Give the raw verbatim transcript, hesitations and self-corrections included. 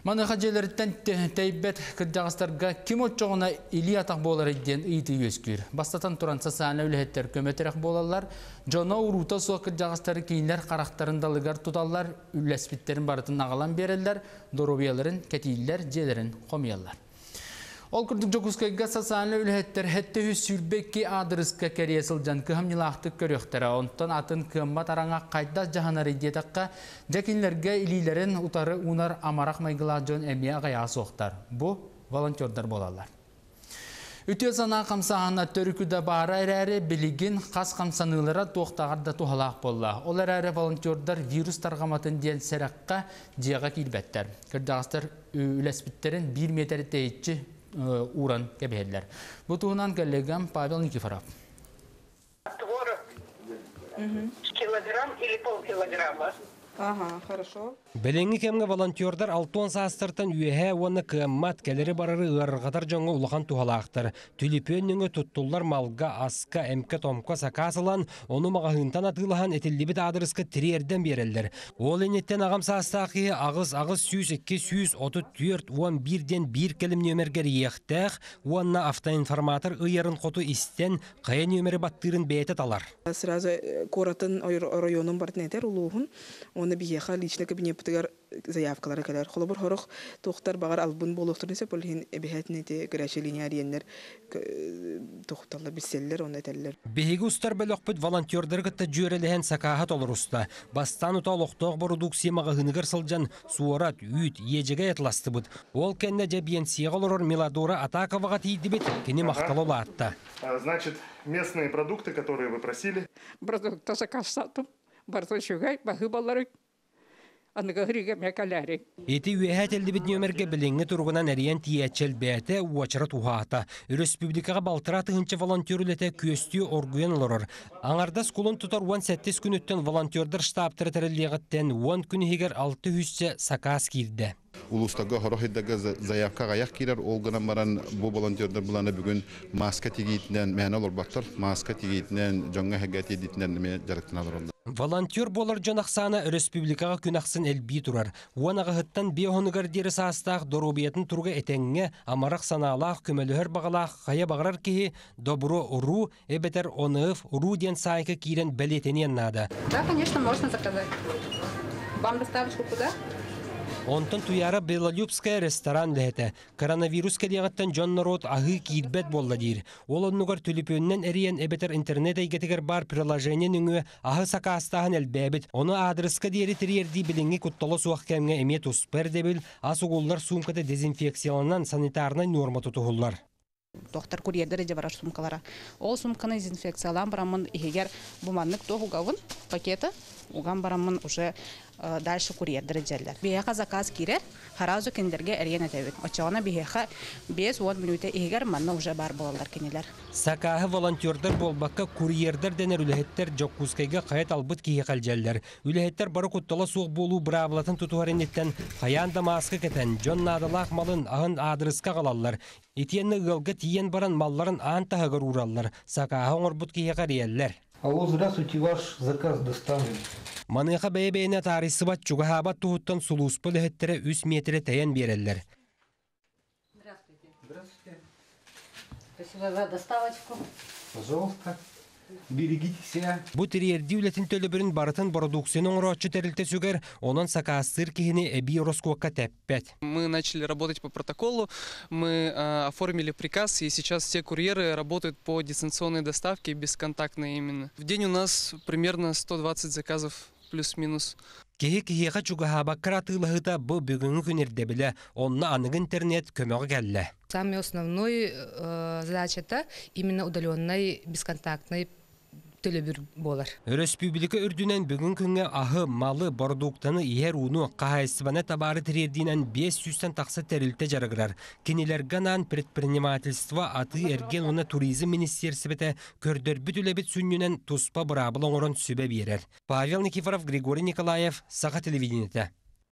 Маныха желерттен тәйбет кырдағыстарға ким отчоғына или атақ болар еден үйті өскір. Бастатан туран сасаны өліхеттер көметерек болалар, жона урута соқ кырдағыстары кейінлер қарақтарындалығар тұталар, үләспиттерін барытын ағалан берелер, доробияларын, кәтейлер, желерін қомиялар. Ол күрдік жокускайга сасаны өліхеттер хетті хүс сүрбекке адырысқа кәресіл кыхамнилақтық көріқтері. Онтан атын кыммат араңа қайдас жаханары детаққа жәкінлерге илилерін утары унар амарақ майгыла жон әмия ғая соқтар. Бұ волонтердар болалар. Үте сана қамсағына төрікуді бары әрі білігін қас қамсанылары тоқтағарда тухалақ болла. Олар әрі волонтердар вирус тарғаматын ден сәраққа жиға келбәттер. Кірдағыстар үләспіттерін бір метр тәйітші уран кәбелер. Бұл туғынан коллегам Павел Никифоров. Творог килограмм или полкилограмма. Ага, хорошо. Белеңги кемге волонтердар алтон састыртан үйе оны кыммат келери барары ыргатар жоңго улахан тухалаактар. Түлипөннүңө туттуллар малга аска эмке томко сакасылан оны магахынтан атылахан этилдибит адырыска тириерден берелдер. Ол энеттен агам састаакы агыс агыс сүүс эки сүүс отуз төрт он бирден бир келим нөмергер иехтех, онна автоинформатор ыйарын хоту истен кая нөмери баттырын бейте талар. Сразу коратын районун бартнетер улугун, оны биеха личный кабинет заявкалары келер. Холобур хорох тохтар багар албын болуктурнесе полин эбехетнети граче линия диеннер тохталла биселлер оны этеллер. Беги устар белокпут волонтердер гытта жөрелеген сакахат олуруста. Бастан уталоктог продукция магыгыныгыр сылжан суорат үйт ежеге этластыбыт. Ол кенне жебиен сиеголорор Миладора Атаковага тийдибит кени макталола атта. Значит, местные продукты, которые вы просили. Продукты заказатым. Барточугай багыбалары. Анныгырыга мекалари. Эти үйәтелді бит нөмерге біліңі тұрғынан әриян тиетчел бәті уачыра тухата. Республикаға балтыра тығынчы волонтерлете көстіі оргуен лорор. Аңарда скулын тұтар он сәттес күн өттен волонтердар штабтыры тәрілдеғіттен он күн егер алты хүссе сакас кирді. Улустага хорохиддага заявка гаяк кирер олгынан баран бу волонтердар буланы бүгүн маска тигитинен мәне олорбаттар маска тигитинен жоңга хагат edитинен ме жарыктаналар. Волонтер болар жанақсаны республикаға күнақсын әлбей тұрар. Уанағы ғыттан бейхонығар дері састақ доробиятын тұрғы әтәңге амарақ саналақ көмелігер бағалақ қая бағарар кейі добро ұру, әбетер оныв, ұру ден сайқы кейрен бәлетенен нада. Да, конечно, можно заказать. Вам доставочку куда? Онтан туяра Белолюбская ресторан ләһәтә. Коронавирус кәлияғаттан жон народ ағы киитбәт болла дир. Ол оннугар түліпөннен әриен әбетер интернет әйгетігер бар приложение нүңі ағы сақастағын әлбәбет. Оны адресқа дейірі тірерді біліңі күтталы суақ кәмге әмет ұспер дебіл, асуғулар сумкаты дезинфекцияланан санитарнай норма тұтығылар. Доктор курьердер эже барар сумкалара. Ол сумканы дезинфекциялан барамын егер буманнык тогугавын пакеты уган барамын уже дальше курьердер эжелер. Бияха заказ кирер, харазу кендерге эрген этебит. Очогона бияха беш он минутта егер манна уже бар болалар кенелер. Сакахы волонтердар болбакка курьердер денер үлехеттер жоккускайга кайт албыт кие калжаллар. Үлехеттер бары куттала сук болуу бравлатын тутуаренеттен хаянда маска кетен жон надалак малын агын адрыска калалар. Итиенны гылгы тиен баран малларын антагыр ураллар. Сакахы оңорбут кие карияллар. Алло, здравствуйте, ваш заказ доставлен. Маныха бәйбәйне тарысы бат чугахабат тухуттан сулуспы лехеттере үс метре тәйен береллер. Здравствуйте. Здравствуйте. Спасибо за доставочку. Пожалуйста. Берегите себя. Бу тириерди үлетін төлөбірін барытын продукцияның ұротчы тәрілті сүгер, онын сакастыр кихini эби роскуакка тәппәт. Мы начали работать по протоколу, мы э, оформили приказ, и сейчас все курьеры работают по дистанционной доставке, бесконтактной именно. В день у нас примерно сто двадцать заказов плюс-минус. Кихи-кихиға чугахаба кратылығыта бұ бүгінгі күнерде білі, онына анық интернет көміғы кәлі. Самый основной э, задача это именно удаленный бесконтактный төлөбүр болар. Республика үрдүнен бүгін күнге ахы, малы, продуктаны иер уну қағайсыбаны табары тірердінен бес жүзден тақсы тәрілті жарығырар. Кенелерганан предпринимательство аты эрген уна туризм министерсібеті көрдір бүтілебет сүннінен туспа бұрабылың орын сүбе берер. Павел Никифоров, Григорий Николаев, Саха телевидениеті.